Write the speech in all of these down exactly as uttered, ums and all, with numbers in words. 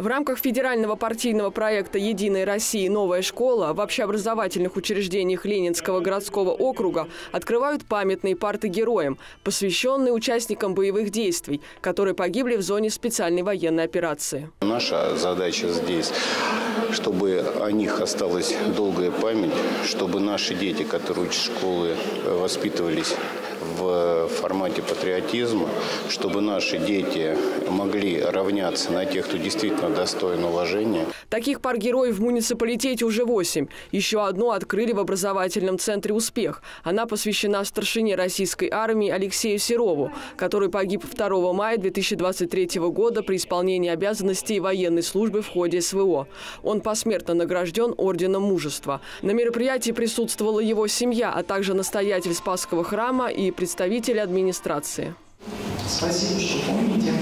В рамках федерального партийного проекта «Единая Россия. Новая школа» в общеобразовательных учреждениях Ленинского городского округа открывают памятные парты героям, посвященные участникам боевых действий, которые погибли в зоне специальной военной операции. Наша задача здесь, чтобы о них осталась долгая память, чтобы наши дети, которые учат школы, воспитывались в формате патриотизма, чтобы наши дети могли равняться на тех, кто действительно достоин уважения. Таких пар героев в муниципалитете уже восемь. Еще одну открыли в образовательном центре «Успех». Она посвящена старшине российской армии Алексею Серову, который погиб второго мая две тысячи двадцать третьего года при исполнении обязанностей военной службы в ходе СВО. Он посмертно награжден орденом Мужества. На мероприятии присутствовала его семья, а также настоятель Спасского храма и представители администрации. Спасибо, что помните.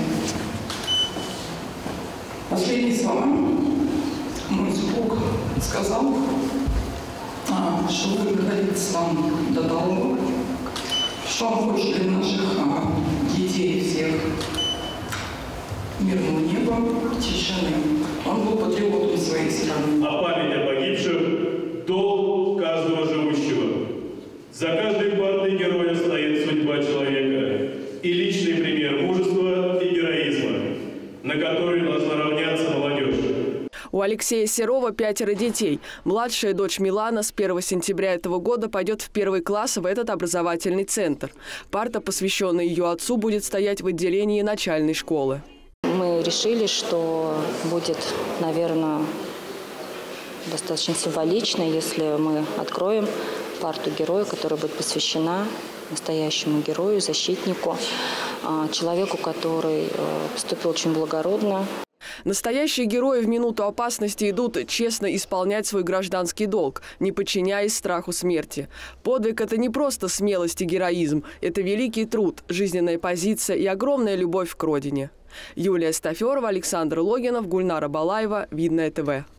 Последние слова мой супруг сказал, что вы находитесь вам до того, что он хочет для наших детей всех мирного неба, тишины. Он был патриотом своей страны. А память о погибших – долг каждого живущего. За каждой партой героя стоит судьба человека и личный пример мужества и героизма, на который должна равняться молодежь. У Алексея Серова пятеро детей. Младшая дочь Милана с первого сентября этого года пойдет в первый класс в этот образовательный центр. Парта, посвященная ее отцу, будет стоять в отделении начальной школы. Мы решили, что будет, наверное, достаточно символично, если мы откроем парту героя, которая будет посвящена настоящему герою, защитнику, человеку, который поступил очень благородно. Настоящие герои в минуту опасности идут честно исполнять свой гражданский долг, не подчиняясь страху смерти. Подвиг – это не просто смелость и героизм, это великий труд, жизненная позиция и огромная любовь к родине. Юлия Стаферова, Александр Логинов, Гульнара Балаева, Видное ТВ.